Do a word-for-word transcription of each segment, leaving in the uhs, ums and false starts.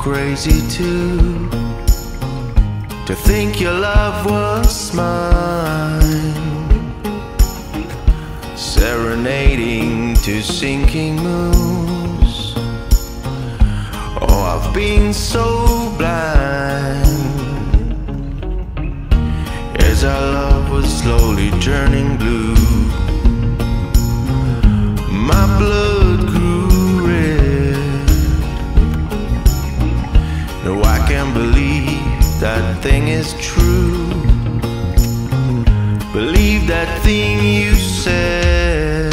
crazy too, to think your love was mine, serenading to sinking moons. Oh, I've been so blind as our love was slowly turning blue. My blood grew red. No, I can't believe that thing is true. Believe that thing you said.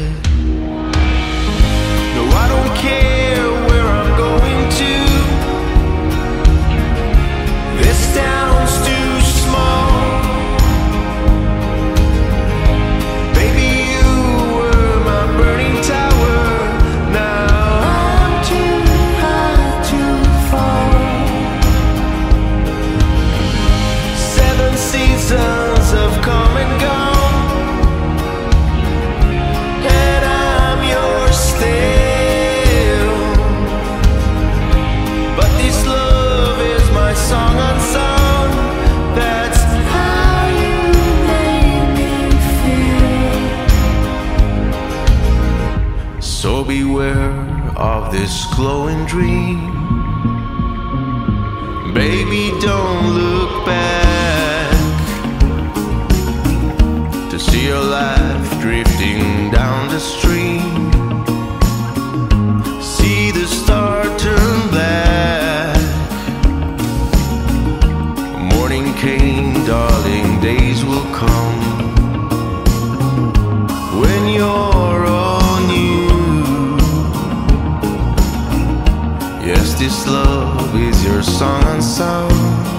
No, I don't care where I'm going to. This town's too small. Baby, you were my burning tower. Now I'm too high to fall. Seven seasons have come and gone, and I'm yours still. But this love is my song unsung. That's how you made me feel. So beware of this glowing dream. Baby, don't look back to see your life drifting down the stream. See the star turn black. Morning came, darling, days will come when you're all new. Yes, this love is your song unsung.